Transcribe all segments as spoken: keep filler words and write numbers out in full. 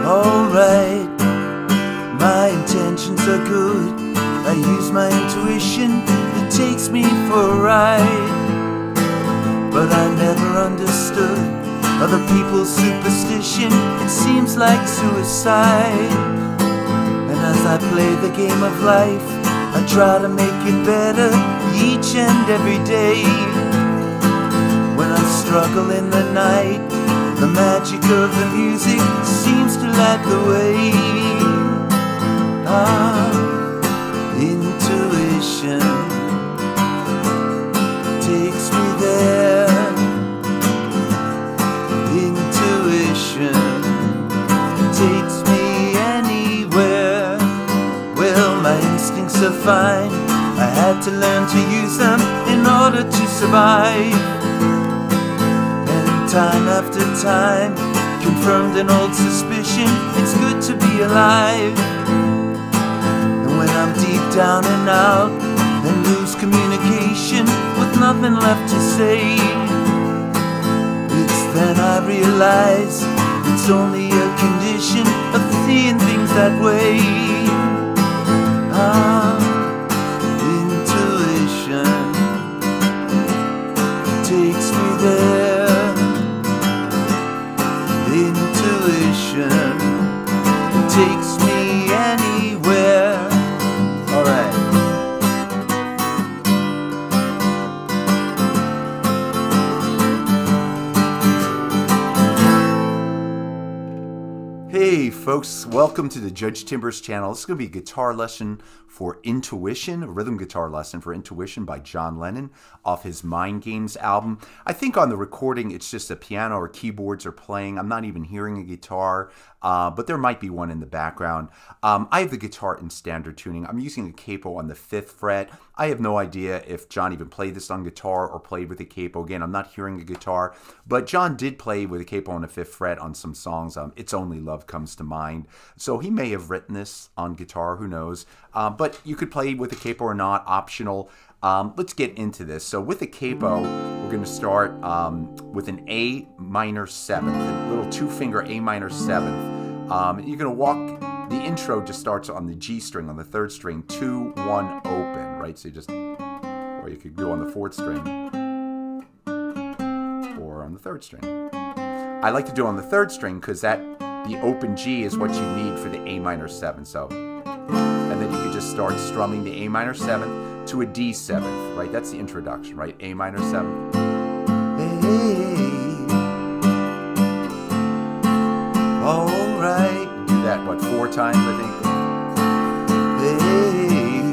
Alright, my intentions are good. I use my intuition, it takes me for a ride. But I never understood other people's superstition, it seems like suicide. And as I play the game of life, I try to make it better each and every day. When I struggle in the night, the magic of the music seems to light the way. Ah, intuition takes me there. Intuition takes me anywhere. Well, my instincts are fine, I had to learn to use them in order to survive. Time after time, confirmed an old suspicion, it's good to be alive. And when I'm deep down and out, and lose communication with nothing left to say, it's then I realize it's only a condition of seeing things that way. Ah, intuition takes me there. Intuition takes me anywhere. Alright. Hey folks, welcome to the Judge Timbers channel. This is going to be a guitar lesson for Intuition, a rhythm guitar lesson for Intuition by John Lennon off his Mind Games album. I think on the recording it's just a piano or keyboards are playing. I'm not even hearing a guitar, uh, but there might be one in the background. Um, I have the guitar in standard tuning. I'm using a capo on the fifth fret. I have no idea if John even played this on guitar or played with a capo. Again, I'm not hearing a guitar, but John did play with a capo on the fifth fret on some songs. Um, It's Only Love Comes to Mind. So he may have written this on guitar, who knows. Uh, but you could play with a capo or not, optional. Um, let's get into this. So with a capo, we're going to start um, with an A minor seventh, a little two-finger A minor seventh. Um, you're going to walk, the intro just starts on the G string, on the third string, two, one, open, right? So you just, or you could go on the fourth string, or on the third string. I like to do it on the third string because that, the open G is what you need for the A minor seventh. So, and then you could just start strumming the A minor seventh to a D seventh, right? That's the introduction, right? A minor seventh. Hey, all right. Do that, what, four times, I think? Hey,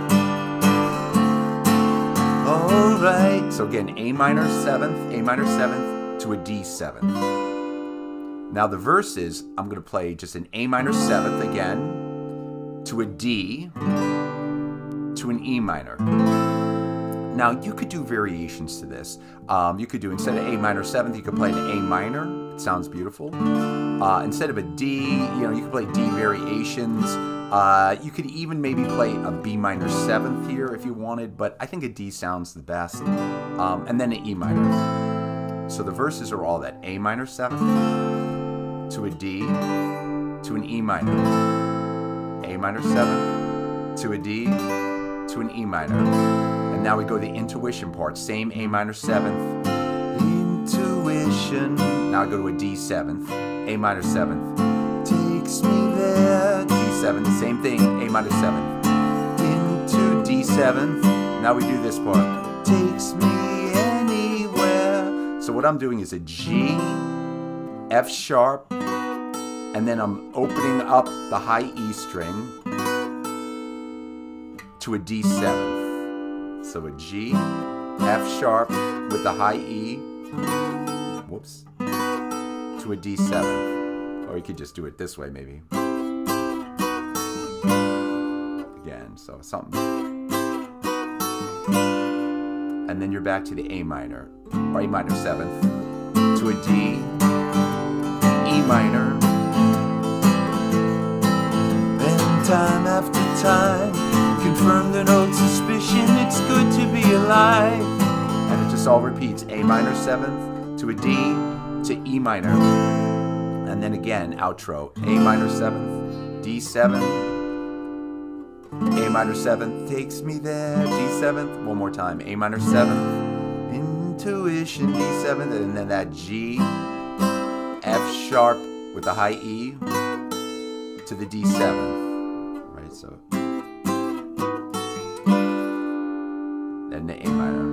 all right. So again, A minor seventh, A minor seventh to a D seventh. Now the verse is, I'm going to play just an A minor seventh again, to a D, to an E minor. Now you could do variations to this. Um, you could do, instead of A minor seventh, you could play an A minor. It sounds beautiful. Uh, instead of a D, you know, you could play D variations. Uh, you could even maybe play a B minor seventh here if you wanted, but I think a D sounds the best. Um, and then an E minor. So the verses are all that A minor seventh, to a D, to an E minor. A minor seventh, to a D, to an E minor. And now we go to the intuition part. Same A minor seventh, intuition. Now I go to a D seventh, A minor seventh, takes me there, D seventh, same thing, A minor seventh, into D seventh. Now we do this part, takes me anywhere. So what I'm doing is a G, F sharp, and then I'm opening up the high E string to a D seventh. So a G, F sharp with the high E, whoops, to a D seventh. Or you could just do it this way maybe. Again, so something. And then you're back to the A minor, or A minor seventh, to a D, E minor. Time after time, confirmed an old suspicion, it's good to be alive. And it just all repeats, A minor seventh to a D to E minor. And then again, outro, A minor seventh, D seven, A minor seventh, takes me there, D seventh, one more time, A minor seventh, intuition, D seventh, and then that G, F sharp with the high E to the D seventh, right, so, then the A minor,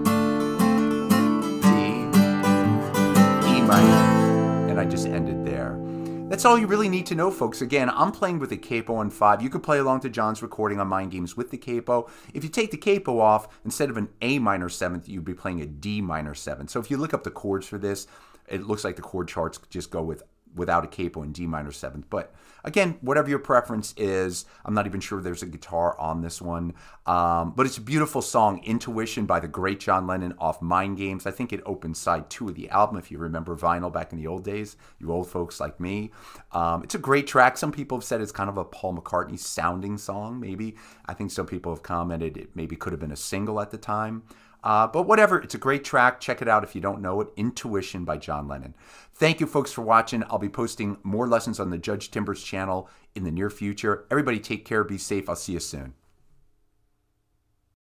D, E minor, and I just ended there. That's all you really need to know, folks. Again, I'm playing with a capo on five. You could play along to John's recording on Mind Games with the capo. If you take the capo off, instead of an A minor seventh, you'd be playing a D minor seventh. So if you look up the chords for this, it looks like the chord charts just go with without a capo and D minor seventh. But again, whatever your preference is, I'm not even sure there's a guitar on this one. Um, but it's a beautiful song, Intuition by the great John Lennon off Mind Games. I think it opened side two of the album, if you remember vinyl back in the old days, you old folks like me. Um, it's a great track. Some people have said it's kind of a Paul McCartney sounding song, maybe. I think some people have commented it maybe could have been a single at the time. Uh, but whatever, it's a great track. Check it out if you don't know it. Intuition by John Lennon. Thank you, folks, for watching. I'll be posting more lessons on the Judge Timbers channel in the near future. Everybody take care, be safe. I'll see you soon.